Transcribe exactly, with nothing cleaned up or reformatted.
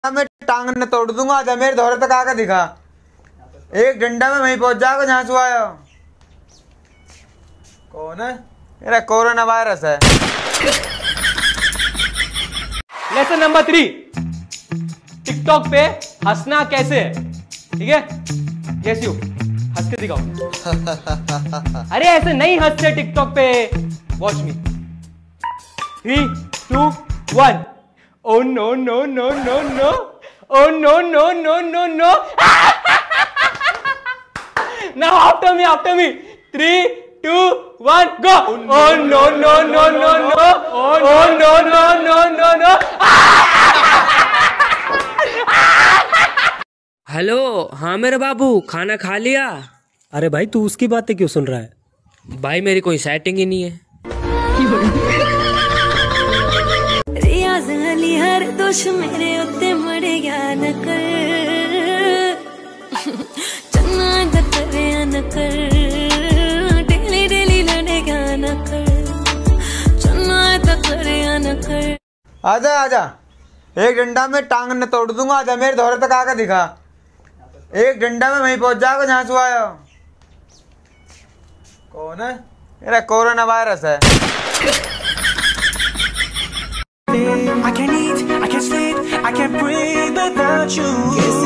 मैं टांग न तोड़ दूंगा। आजा मेरे दौरे तक आकर दिखा। एक डंडा में वहीं पहुंच जाएगा जहां से आया। कौन है? मेरा कोरोना वायरस है। लेसन नंबर थ्री, टिकटॉक पे हंसना कैसे है। ठीक है, यस यू हंस के दिखाओ। अरे ऐसे नहीं हंसते टिकटॉक पे। Watch me. Three two one. Oh no no no no no. Oh no no no no no. Now after me, after me. Three, two, one, go. Oh no no no no no. Oh no no no no no. Hello, हाँ मेरे बाबू, खाना खा लिया? अरे भाई तू उसकी बातें क्यों सुन रहा है? भाई मेरी कोई सेटिंग ही नहीं है। रियाज अली हर दोष मेरे उत्ते मरे गया न कर। चन्ना दा करे न कर। डेली डेली लड़े गया न कर। चन्ना दा करे न कर। आजा आजा, एक डंडा में टांग न तोड़ दूंगा। आजा मेरे दौरे तक आकर दिखा। एक डंडा में वहीं पहुंच जाएगा जहां से आया। कौन है? मेरा कोरोना वायरस है। I can't eat, I can't sleep, I can't breathe without you. Yes.